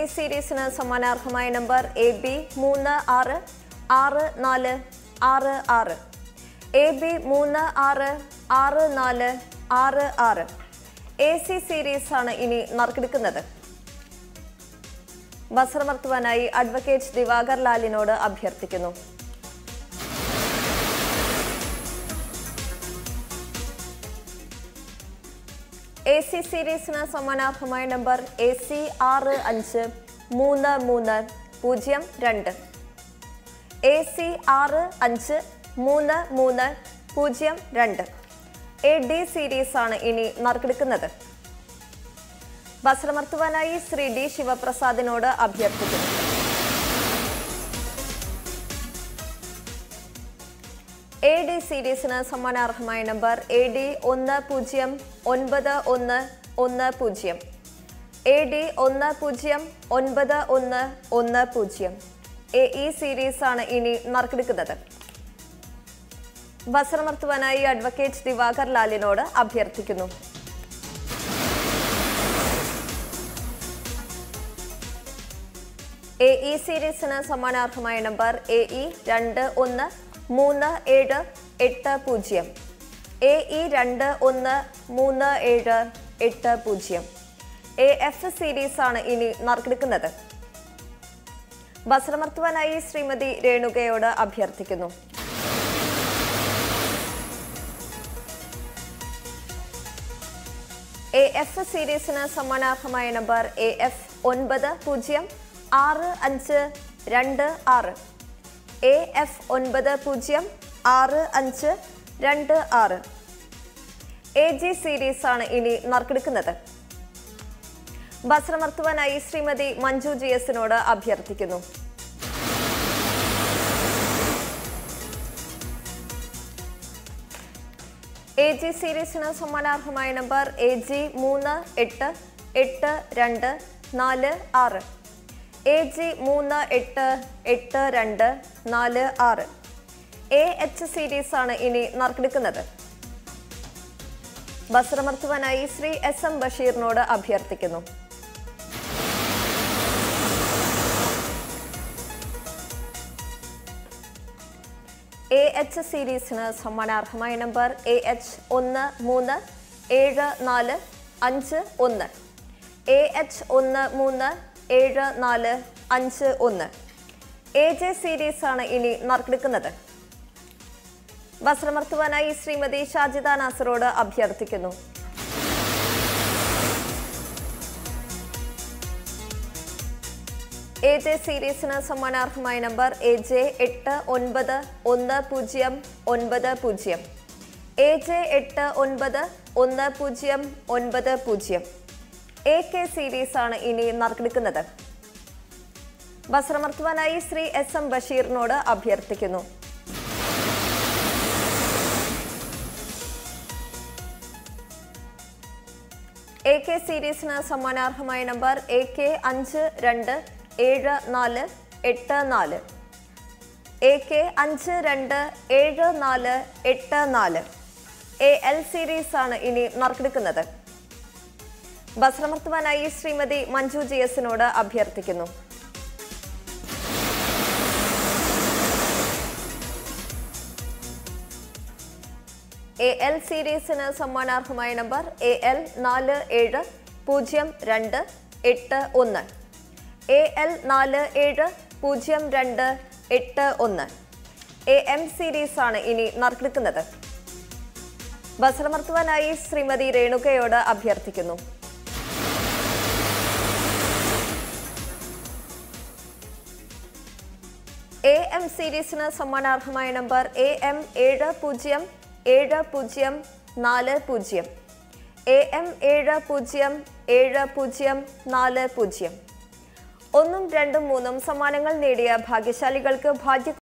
സീരീസിന് സമ്മാനാർഹമായ number AB 366466 AB 366466 AC series ആണ് ഇനി നറുക്കെടുക്കുന്നത്. ബസറമർത്തുവാനായി അഡ്വക്കേറ്റ് ദിവാകർ ലാലിനോട് അഭ്യർത്ഥിക്കുന്നു. AC സീരീസിന് സമ്മാനാർഹമായ number AC 653302 AC 653302 AD series ആണ് ഇനി നറുക്കെടുക്കുന്നത്. ബസറമർത്തുവാനായി ശ്രീ D ശിവപ്രസാദിനോട് അഭ്യർത്ഥിക്കുന്നു. AD സീരീസിന് സമ്മാനാർഹമായ number AD 109110 AD 109110 AE series ആണ് ഇനി നറുക്കെടുക്കുന്നത്. ബസറമർത്തുവാനായി അഡ്വക്കേറ്റ് ദിവാകർ ലാലിനോട് അഭ്യർത്ഥിക്കുന്നു. AE സീരീസിന് സമ്മാനാർഹമായ number AE 213780 AE 213780 AF series ആണ് ഇനി നറുക്കെടുക്കുന്നത്. ബസറമർത്തുവാനായി ശ്രീമതി രേണുകയോട് അഭ്യർത്ഥിക്കുന്നു. AF സീരീസിന് സമ്മാനാർഹമായ number AF 906526 AF 906526 AG series ആണ് ഇനി നറുക്കെടുക്കുന്നത്. ബസറമർത്തുവാനായി ശ്രീമതി മഞ്ജു GSനോട് അഭ്യർത്ഥിക്കുന്നു. AG സീരീസിന് സമ്മാനാർഹമായ number AG 388246 AG 388246 AH series ആണ് ഇനി നറുക്കെടുക്കുന്നത്. ബസറമർത്തുവാനായി ശ്രീ SM ബഷീറിനോട് അഭ്യർത്ഥിക്കുന്നു. AH സീരീസിന് സമ്മാനാർഹമായ number AH 1374551 AH 1374551 AJ series ആണ് ഇനി നറുക്കെടുക്കുന്നത്. ബസറമർത്തുവാനായി ശ്രീമതി ഷാജിദ നാസറോട് അഭ്യർത്ഥിക്കുന്നു. AJ സീരീസിന് സമ്മാനാർഹമായ number AJ 891090 AJ 891090 AK series ആണ് ഇനി നറുക്കെടുക്കുന്നത്. ബസറമർത്തുവാനായി ശ്രീ SM ബഷീറിനോട് അഭ്യർത്ഥിക്കുന്നു. AK സീരീസിന് സമ്മാനാർഹമായ number AK 527484 AK 527484 AL series ആണ് ഇനി നറുക്കെടുക്കുന്നത്. ബസറമർത്തുവാനായി ശ്രീമതി മഞ്ജു GSനോട് അഭ്യർത്ഥിക്കുന്നു. AL സീരീസിന് സമ്മാനാർഹമായ number AL 470281 AL 470281 AM series ആണ് ഇനി നറുക്കെടുക്കുന്നത്. ബസറമർത്തുവാനായി ശ്രീമതി രേണുകയോട് അഭ്യർത്ഥിക്കുന്നു. AM സീരീസിന് സമ്മാനാർഹമായ നമ്പർ AM 707040 AM 707040 1ഉം 2ഉം 3ഉം സമ്മാനങ്ങൾ നേടിയ ഭാഗ്യശാലികൾക്ക് ഭാഗ്യ